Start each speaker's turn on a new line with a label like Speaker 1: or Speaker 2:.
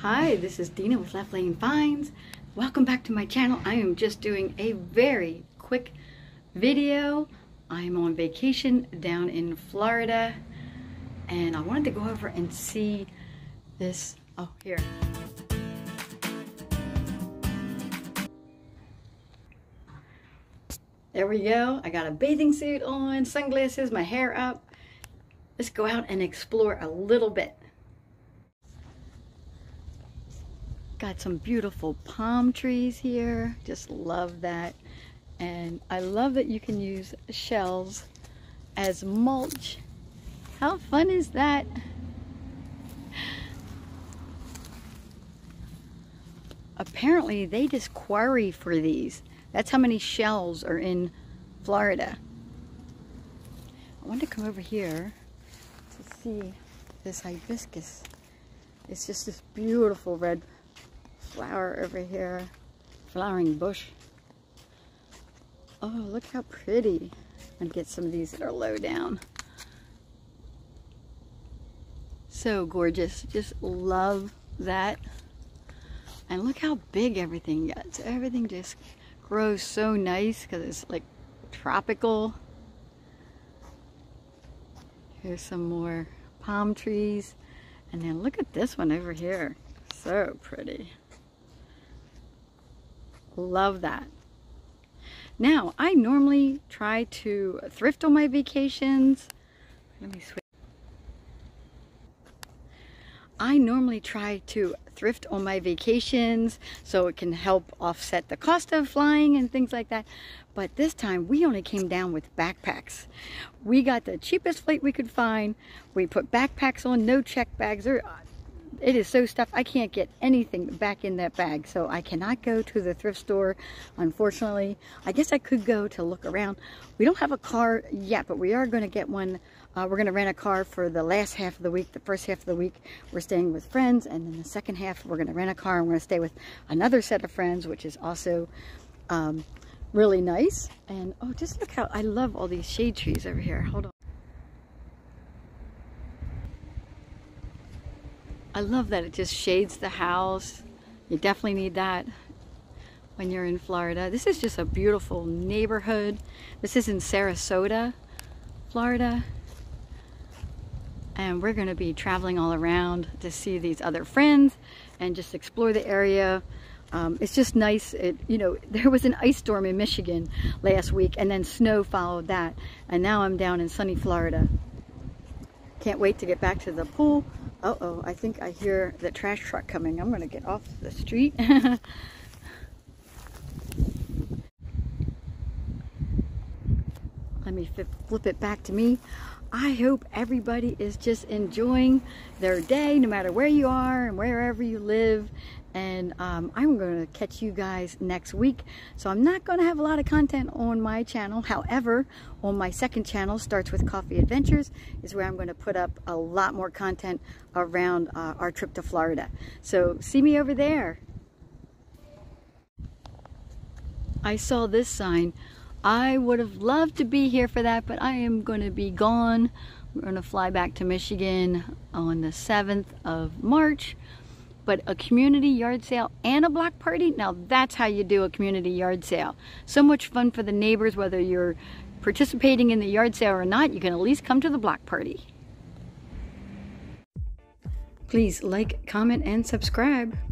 Speaker 1: Hi, this is Dena with Left Lane Finds. Welcome back to my channel. I am just doing a very quick video. I'm on vacation down in Florida and I wanted to go over and see this. Oh, here. There we go. I got a bathing suit on, sunglasses, my hair up. Let's go out and explore a little bit. Got some beautiful palm trees here. Just love that. And I love that you can use shells as mulch. How fun is that? Apparently they just quarry for these. That's how many shells are in Florida. I want to come over here to see this hibiscus. It's just this beautiful red flower over here, flowering bush. Oh, look how pretty. And get some of these that are low down. So gorgeous. Just love that. And look how big everything gets. Everything just grows so nice because it's like tropical. Here's some more palm trees. And then look at this one over here. So pretty. Love that. Now, I normally try to thrift on my vacations. Let me switch. I normally try to thrift on my vacations so it can help offset the cost of flying and things like that. But this time we only came down with backpacks. We got the cheapest flight we could find. We put backpacks on, no check bags. It is so stuffed, I can't get anything back in that bag. So I cannot go to the thrift store, unfortunately. I guess I could go to look around. We don't have a car yet, but we are going to get one. We're going to rent a car for the last half of the week. The first half of the week, we're staying with friends. And then the second half, we're going to rent a car and we're going to stay with another set of friends, which is also really nice. And oh, just look how, I love all these shade trees over here. Hold on. I love that it just shades the house. You definitely need that when you're in Florida. This is just a beautiful neighborhood. This is in Sarasota, Florida. And we're going to be traveling all around to see these other friends and just explore the area. It's just nice. You know, there was an ice storm in Michigan last week and then snow followed that. And now I'm down in sunny Florida. Can't wait to get back to the pool. Uh-oh, I think I hear the trash truck coming. I'm going to get off the street. Let me flip it back to me. I hope everybody is just enjoying their day, no matter where you are and wherever you live. And I'm going to catch you guys next week. So I'm not going to have a lot of content on my channel. However, on my second channel, Starts With Coffee Adventures, is where I'm going to put up a lot more content around our trip to Florida. So see me over there. I saw this sign. I would have loved to be here for that, but I am going to be gone. We're going to fly back to Michigan on the 7th of March. But a community yard sale and a block party, now that's how you do a community yard sale. So much fun for the neighbors, whether you're participating in the yard sale or not, you can at least come to the block party. Please like, comment, and subscribe.